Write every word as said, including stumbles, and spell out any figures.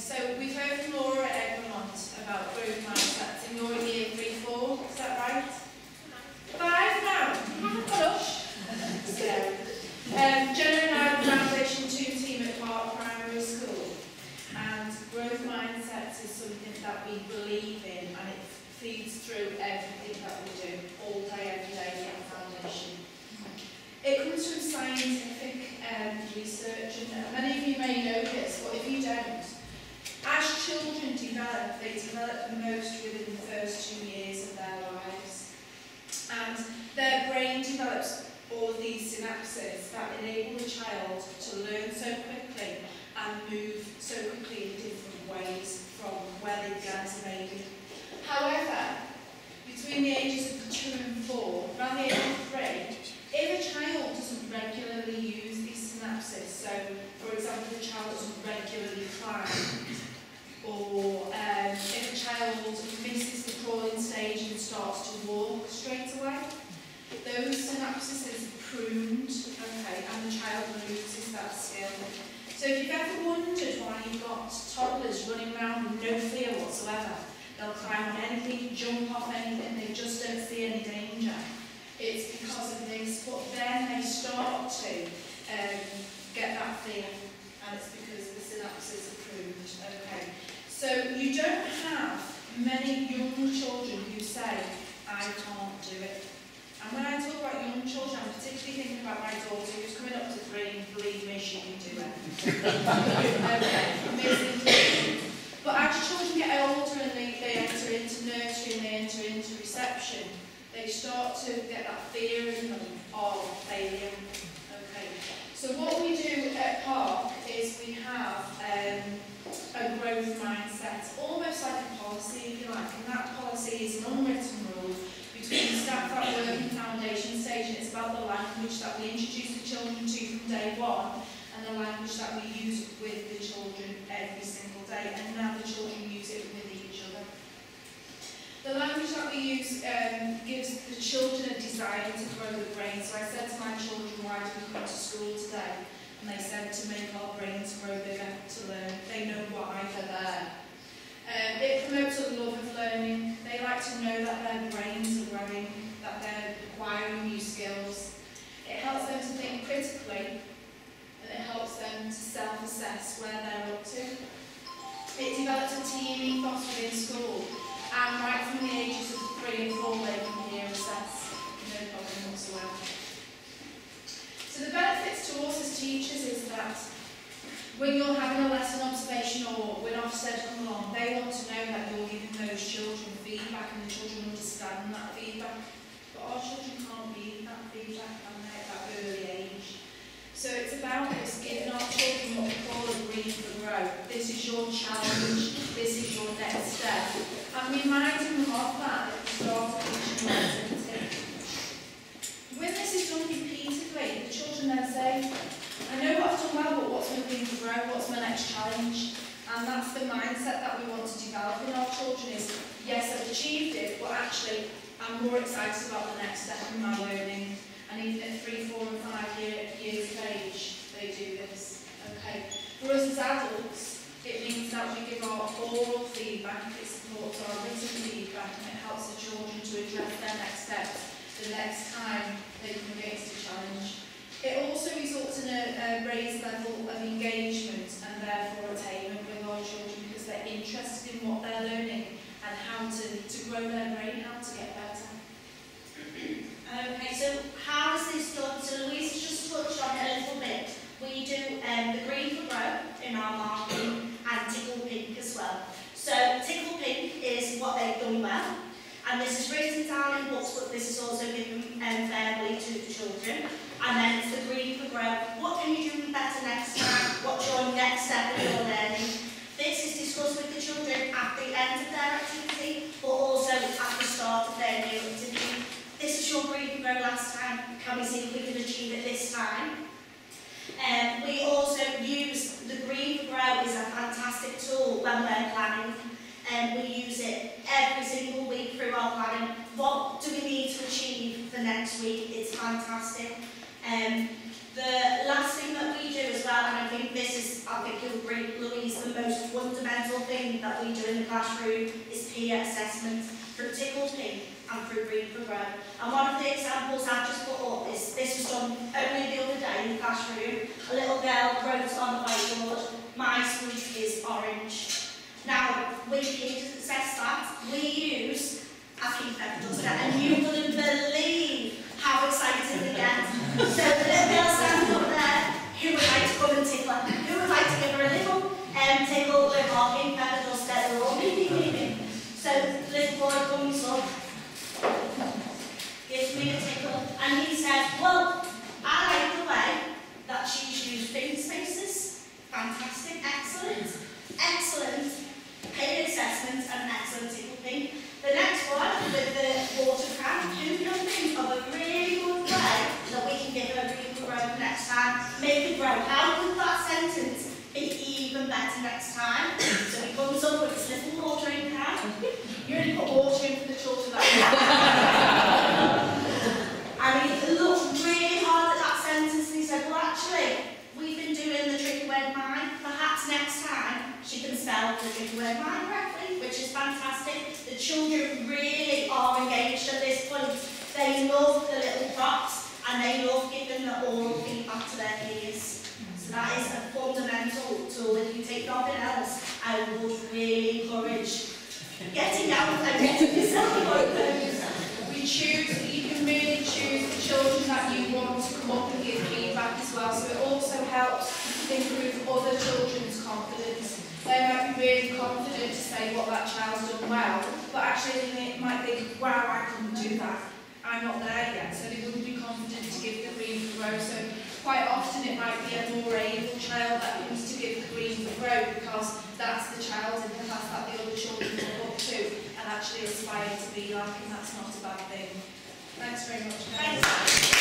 so we've heard from Laura Egremont about growth mindsets, and you're in year three, four, is that right? Five now? Gosh. So, um, Jenna and I are the Foundation two team at Park Primary School, and growth mindsets is something that we believe in, and it feeds through everything that we do, all day, every day at Foundation. It comes from scientific um, research, and many of you may know this, but if you don't, as children develop, they develop the most within the first two years of their lives. And their brain develops all of these synapses that enable the child to learn so quickly and move so quickly in different ways from where they began as a baby. However, between the ages of two and four, around the age of three, if a child doesn't regularly use these synapses, so for example, the child doesn't regularly climb, or um, if a child misses the crawling stage and starts to walk straight away, those synapses are pruned, okay, and the child loses that skill. So if you've ever wondered why you've got toddlers running around with no fear whatsoever, they'll climb on anything, jump off anything, they just don't see any danger. It's because of this, but then they start to um, get that fear, and it's because the synapses are pruned. Okay. So you don't have many young children who say, I can't do it. And when I talk about young children, I'm particularly thinking about my daughter who's coming up to three, and believe me, she can do it. Okay, amazing. But as children get older and they, they enter into nursery and they enter into reception, they start to get that fear in them of failure. Okay. So what we do at Park is we have um, a growth mindset, almost like a policy, if you like, and that policy is an unwritten rule between the staff that work in foundation stage, and it's about the language that we introduce the children to from day one, and the language that we use with the children every single day, and now the children use it with each other. The language that we use um, gives the children a desire to grow the brain. So I said to my children, why do we come to school today? And they said to make our brains grow bigger, to learn. They know why they're there. Um, it promotes a love of learning. They like to know that their brains are growing, that they're acquiring new skills. It helps them to think critically, and it helps them to self-assess where they're up to. It develops a team ethos within school. And right from the ages of three and four, they can hear assess, no problem whatsoever. So the benefits to us as teachers is that when you're having a lesson observation or when Ofsted come along, they want to know that you're giving those children feedback and the children understand that feedback. But our children can't read that feedback, can they, at that early age? So it's about us giving our children what we call a breathe for grow. This is your challenge, this is your next step. And reminding them of that at the start of each activity. When this is done repeatedly, the children then say, I know what I've done well, but what's my breathe for grow, what's my next challenge? And that's the mindset that we want to develop in our children is, yes, I've achieved it, but actually I'm more excited about the next step in my learning. And even at three, four and five year, years of age, they do this. Okay. For us as adults, it means that we give our oral feedback, it supports our written feedback, and it helps the children to address their next steps the next time they come against a challenge. It also results in a, a raised level of engagement and therefore attainment with our children because they're interested in what they're learning and how to, to grow their brain, how to get better. Okay, so how is this done? So Louise has just touched on it a little bit. We do um, the green for grow in our marking and tickle pink as well. So tickle pink is what they've done well, and this is written down in books, but this is also given um, verbally to the children. And then it's the green for grow. What can you do better next time? What's your next step in your learning? This is discussed with the children at the end of their activity, but also at the start of their new activity. This is your green for grow last time. Can we see if we can achieve it this time? Um, we also use the green for grow is a fantastic tool when we're planning. And um, we use it every single week through our planning. What do we need to achieve for next week? It's fantastic. Um, the last thing that we do as well, and I think this is, I think you'll agree, Louise, the most fundamental assessment through Tickle Pink and through Green for Grow. And one of the examples I've just put up is, this was done only the other day in the classroom. A little girl wrote on the whiteboard, "My sweet is orange." Now, we kids assess that. We use a pink pepper duster, and you wouldn't believe how excited they get. So the little girl stands up there, who would like to come and tickle her? Who would like to give her a little um, tickle with our pink pepper duster? They're all me, me, me, me. So the little boy comes up, gives me a tickle, and he says, "Well, I like the way that she's used pink spaces. Fantastic, excellent, excellent. Paid assessment and excellent tickle pink." The next one, with the water can, who can think of a really good way that we can give her a Green for Grow next time? Make it grow. How could that sentence be even better next time? So he comes up with his little watering can. You only put water in for the children that And he looked really hard at that sentence and he said, "Well, actually, we've been doing the Tricky Word Mind. Perhaps next time she can spell the Tricky Word Mind correctly," which is fantastic. The children really are engaged at this point. They love the little props and they love giving the oral feedback to their peers. So that is a fundamental tool. If you take nothing else, I would really encourage getting out and getting yourself on those. we choose, you can really choose the children that you want to come up and give feedback as well. So it also helps improve other children's confidence. They might be really confident to say what that child's done well, but actually they might think, "Wow, I couldn't do that. I'm not there yet," so they wouldn't be confident to give the Green for Grow. So quite often it might be a more able child that comes to give the Green for Grow because that's the child in the class that the other children look up to and actually aspire to be like, and that's not a bad thing. Thanks very much, guys. Thanks.